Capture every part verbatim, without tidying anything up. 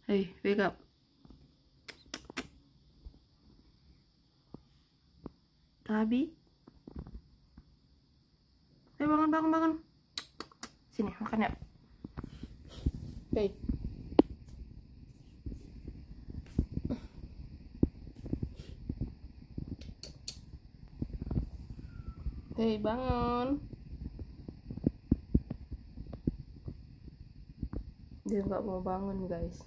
Hey, wake up. Tabi. Hey, bangun, bangun, bangun. Sini, makan ya. Hey. Hey, bangun. Dia nggak mau bangun, guys.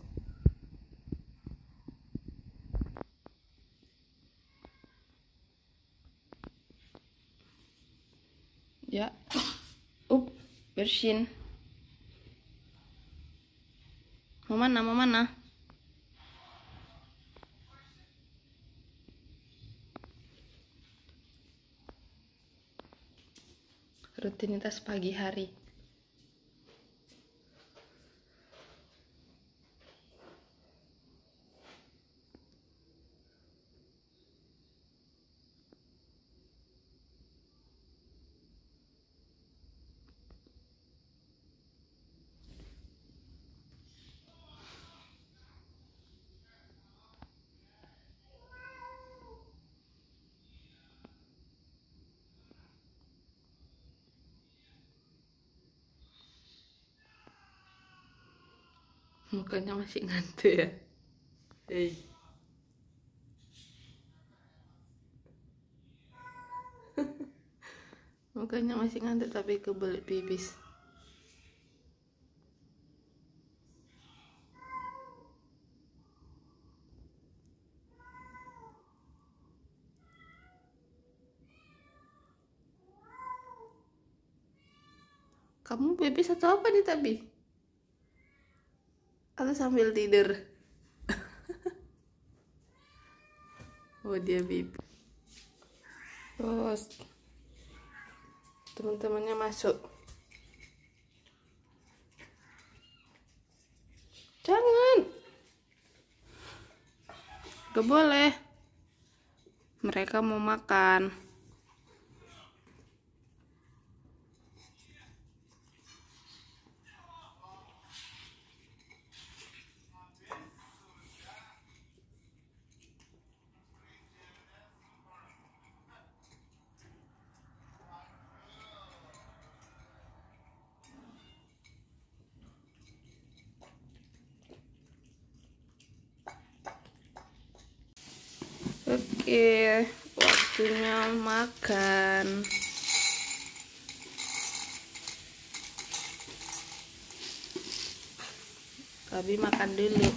Ya. Up, bersin. Mau mana, mau mana? Rutinitas pagi hari. Mukanya masih ngantuk ya. Hey. Mukanya masih ngantuk tapi kebelet pipis. Kamu pipis atau apa nih Tabi? Atau sambil tidur? Oh, dia pipis. Terus teman-temannya masuk. Jangan. Gak boleh. Mereka mau makan. Oke, waktunya makan. Tapi makan dulu.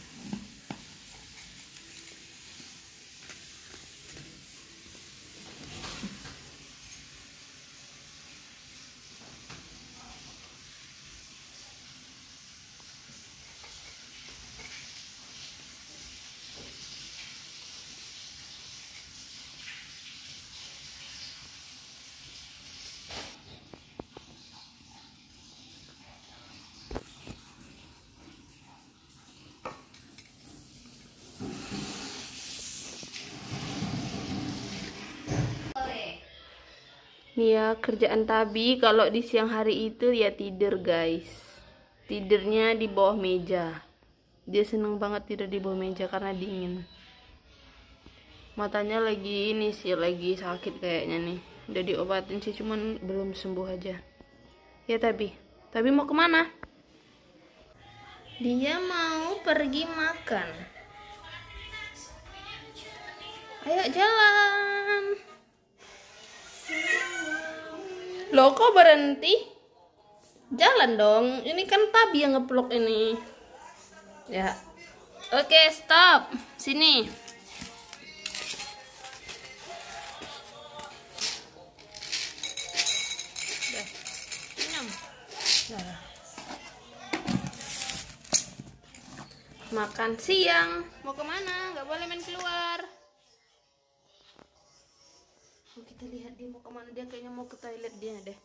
Nih ya, kerjaan Tabi kalau di siang hari itu ya tidur, guys. Tidurnya di bawah meja. Dia seneng banget tidur di bawah meja karena dingin. Matanya lagi ini sih, lagi sakit kayaknya nih. Udah diobatin sih, cuman belum sembuh aja. Ya Tabi, Tabi mau kemana? Dia mau pergi makan. Ayo jalan. Loh, kok berhenti? Jalan dong, ini kan Tabi yang ngevlog ini. Ya. Oke, stop. Sini. Udah. Minum. Udah. Makan siang. Mau kemana? Nggak boleh main keluar. Oh, kita lihat dia mau kemana. Dia kayaknya mau ke toilet dia deh.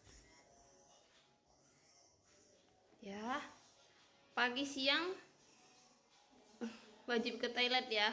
Ya. Pagi siang wajib ke toilet ya.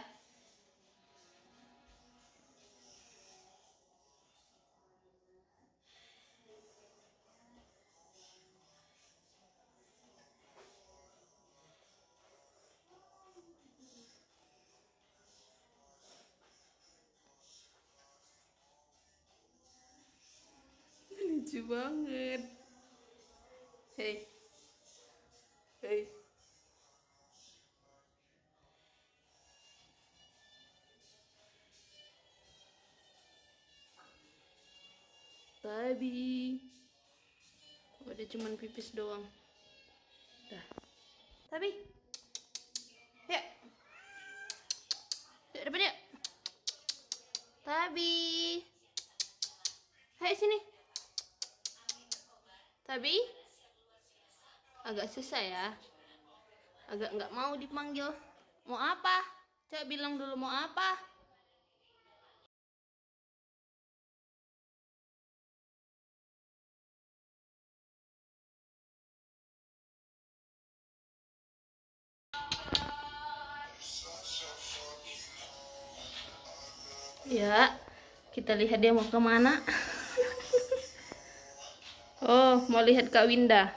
Lucu banget. Hei. Hei. Tabi. Oh, dia cuman pipis doang. Dah. Tabi. Ya. Yuk, depan yuk. Tabi. Hai sini. Tabi. Agak susah ya. Agak nggak mau dipanggil. Mau apa? Coba bilang dulu mau apa? Ya, kita lihat dia mau kemana. Oh, mau lihat Kak Winda.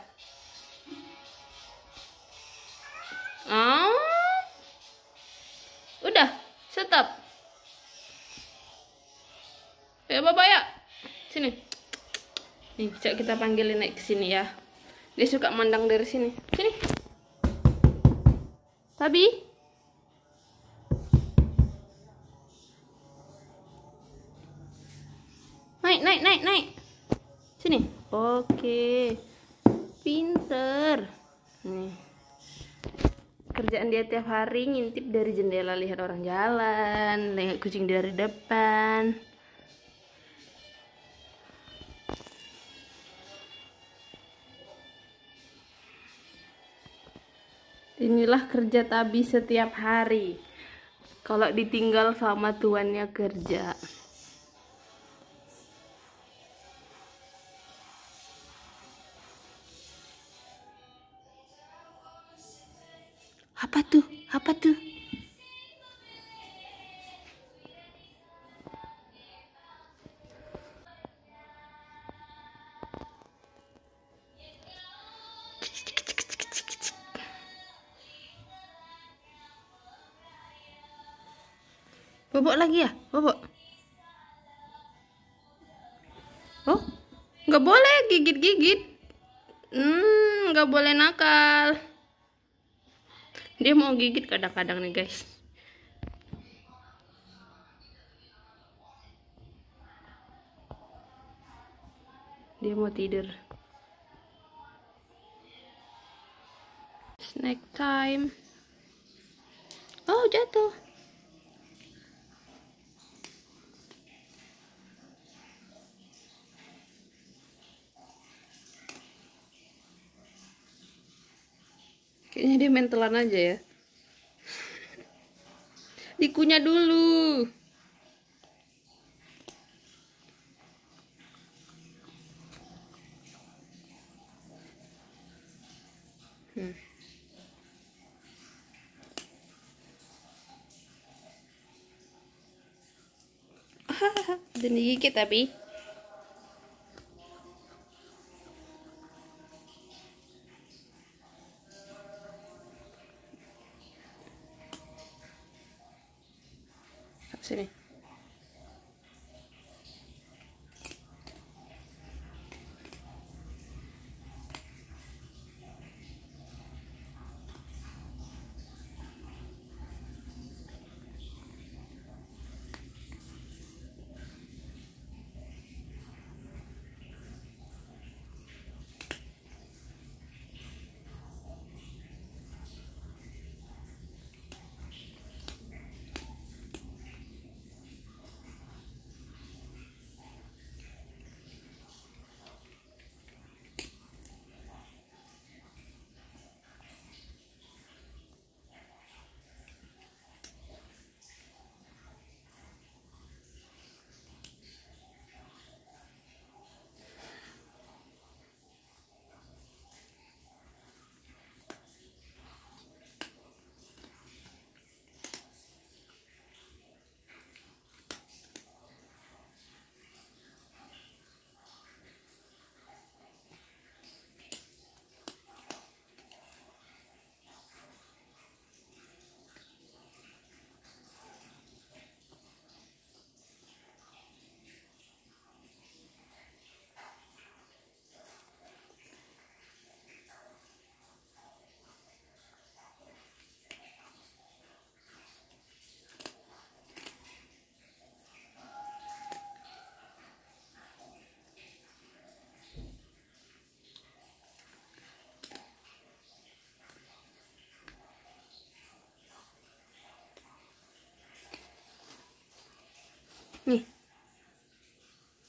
Oh, udah, stop. Ya, Bapak ya. Sini. Nih, coba kita panggilin naik ke sini ya. Dia suka mandang dari sini. Sini. Tabi. Naik, naik, naik, naik. Sini. Oke. Pinter. Nih. Kerjaan dia tiap hari ngintip dari jendela, lihat orang jalan, lihat kucing dari depan. Inilah kerja Tabi setiap hari. Kalau ditinggal sama tuannya kerja. Apa tuh? Apa tuh? Bobok lagi ya? Bobok. Oh, nggak boleh gigit-gigit. Hmm, nggak boleh nakal. Dia mau gigit kadang-kadang nih guys. Dia mau tidur. Snack time. Oh, jatuh. Kayaknya dia mentelan aja ya. Dikunyah dulu. Hmm. Dan digigit tapi. Sini.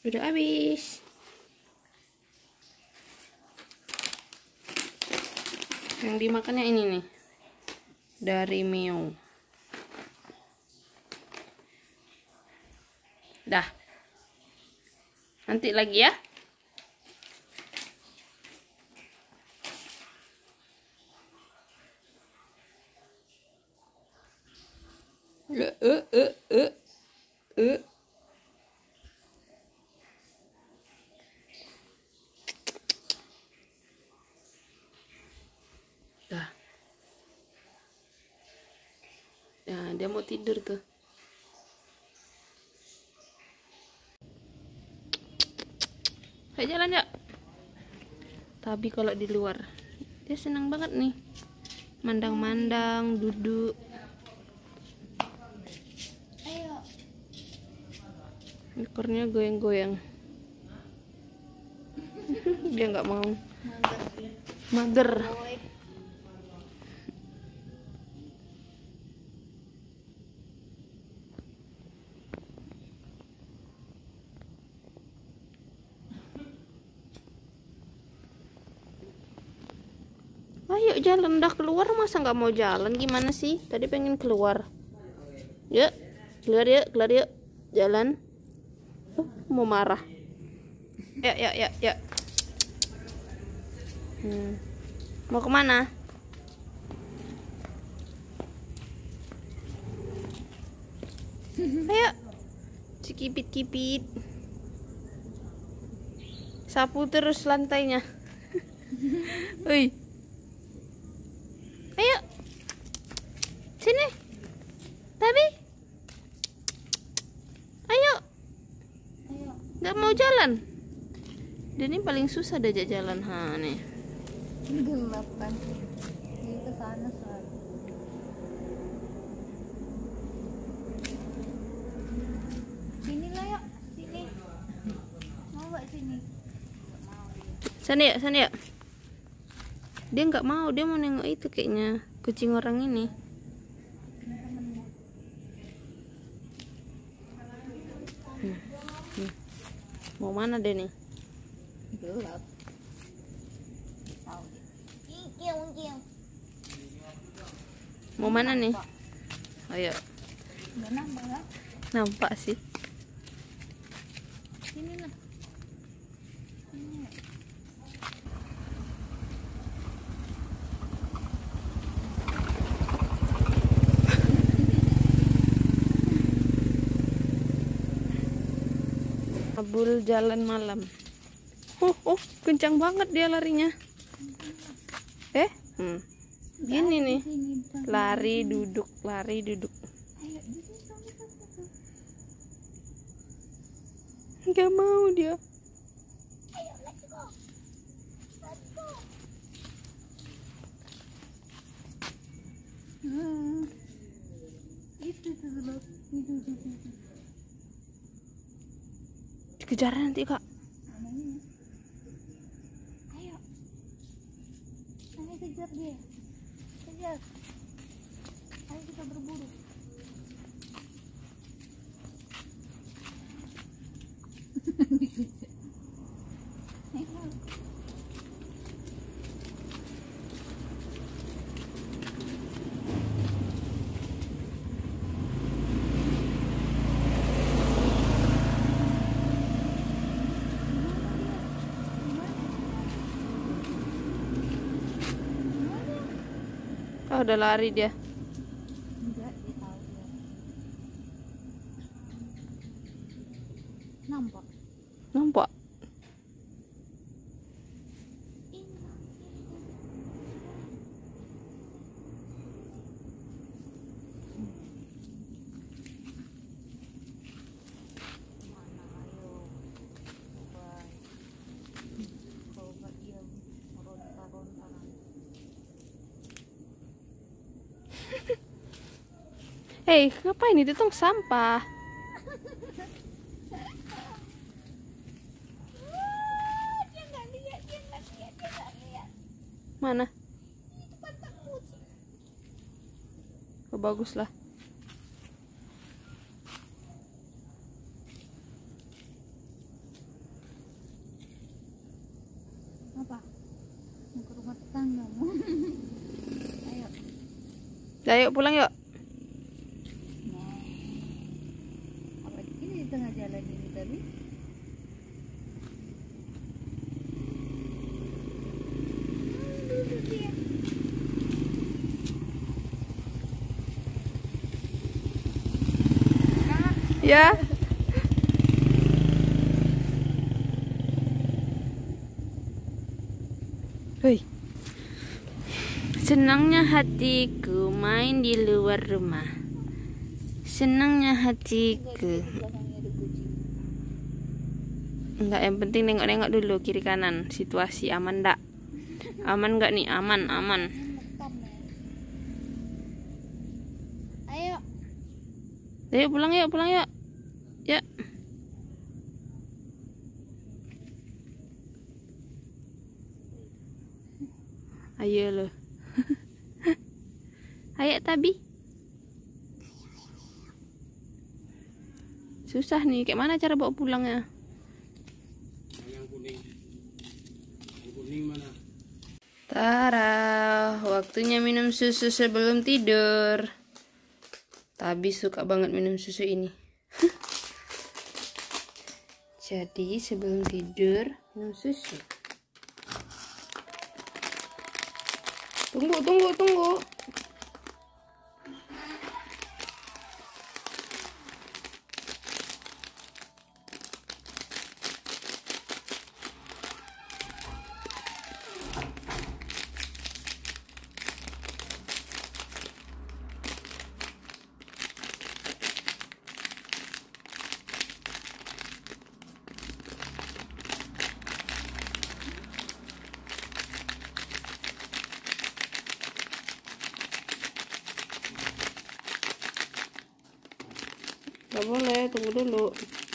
Udah habis. Yang dimakannya ini nih, dari Mio. Dah. Nanti lagi ya. Eh eh eh eh. eh. Dah. Nah, dia mau tidur tuh. Ayo jalan ya. Tapi kalau di luar, dia senang banget nih. Mandang-mandang, duduk. Ayo. Ekornya goyang-goyang. Dia nggak mau. Mager. Ayo jalan, udah keluar masa nggak mau jalan, gimana sih? Tadi pengen keluar. Yuk, keluar yuk, keluar yuk. Jalan. Uh, mau marah. Ya, ya, ya, ya. Hmm. Mau kemana? Ayo. Cikipit-kipit. Sapu terus lantainya. Woi. Ayo. Sini. Tapi. Ayo. Ayo. Gak mau jalan. Dan ini paling susah diajak jalan. Ha nih. Gelap kan. Dia ke sana selalu. Sini lah yuk. Sini. Mau gak sini? Mau dia. Sana ya, sana ya. Dia nggak mau, dia mau nengok itu kayaknya kucing orang ini. Hmm. Hmm. Mau mana deh nih? Gelap. Tahu dia. Ih, kiung kiung. Mau mana nih? Ayo. Nggak nampak lah. Nampak sih. Sini lah. Sini. Abul jalan malam. Oh, oh, kencang banget dia larinya. Eh, hmm. Gini nih. Lari duduk, lari duduk. Ayo, di sini. Nggak mau dia. Ayo, let's go. Let's go. Hmm. Itu tuh gelap. Itu itu itu. Dikejar nanti kak. Ayo. Ayo kejar dia. Kejar. Ayo kita berburu. Ayo. Oh, udah lari dia. Enggak, dia tahu dia. Nampak. Nampak. Mana ayo. Coba. Coba dia meronta-ronta. Hei, ngapain itu tong sampah? Dia nggak lihat, dia nggak lihat, dia nggak lihat. Mana? Itu pantat kucing. Oh, bagus lah. Udah, yuk pulang yuk. Apa ini di tengah jalan ini tadi? Duduk dia. Ya. Hei. Senangnya hatiku main di luar rumah. Senangnya hatiku. Belakangnya ada kucing. Enggak, yang penting nengok-nengok dulu kiri kanan. Situasi aman enggak? Aman enggak nih? Aman, aman. Ngetam ya. Ayo. Ayo pulang yuk, pulang yuk. Ya. Ayo lo. Ayo Tabi. Susah nih, kayak mana cara bawa pulangnya? Yang kuning. Yang kuning mana? Tara, waktunya minum susu sebelum tidur. Tabi suka banget minum susu ini. Jadi sebelum tidur minum susu. Tunggu, tunggu, tunggu. Gak boleh, tunggu dulu.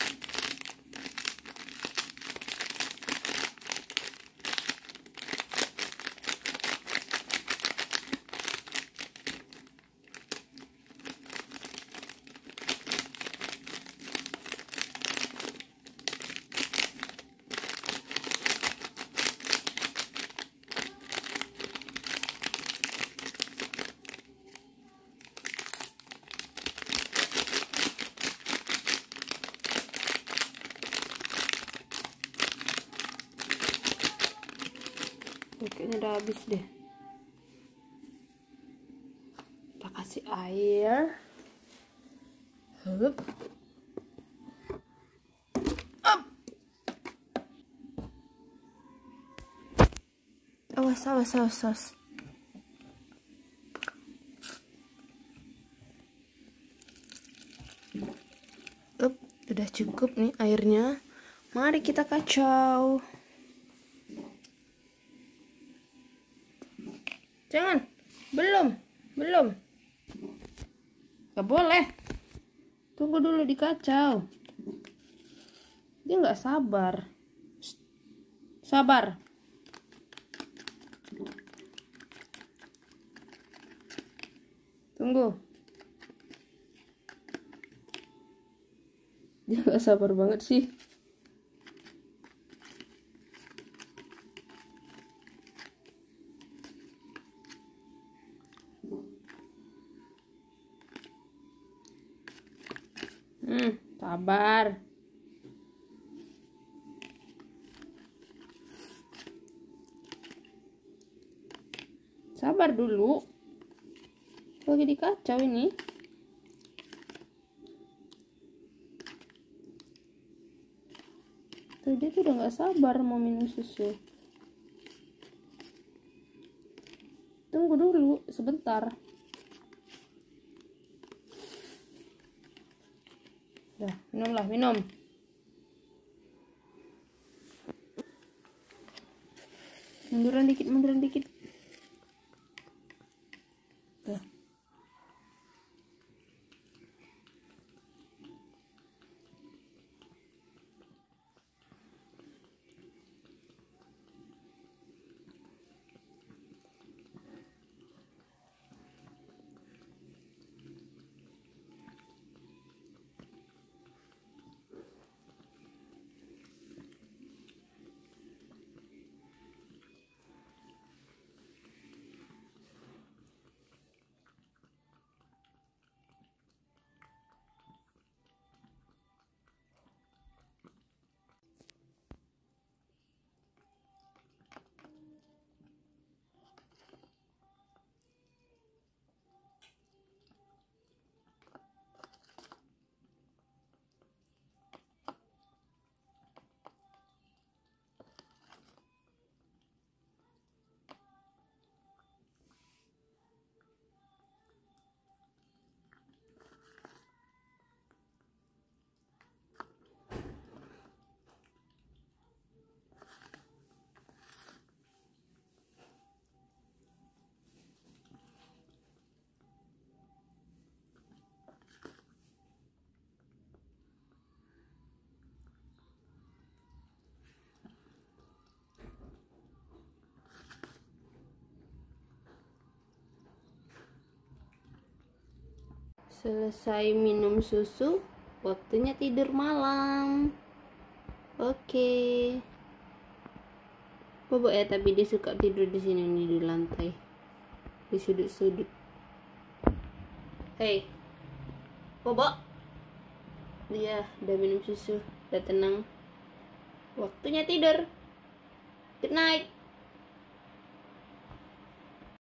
Kayaknya udah habis deh. Kita kasih air. Hup. Up. Awas, awas, awas, awas. Up, udah cukup nih airnya. Mari kita kacau. Jangan, belum, belum. Gak boleh. Tunggu dulu dikacau. Dia nggak sabar. Sabar. Tunggu. Dia nggak sabar banget sih. Hmm, sabar. Sabar dulu. Lagi dikacau ini. Tuh, dia tuh udah nggak sabar mau minum susu. Tunggu dulu sebentar. Dah, minumlah, minum. Munduran dikit, munduran dikit. Dah. Selesai minum susu, waktunya tidur malam. Oke. Bobo ya, tapi dia suka tidur di sini nih, di lantai, di sudut-sudut. Hei, Bobo. Dia udah minum susu, udah tenang. Waktunya tidur. Good night.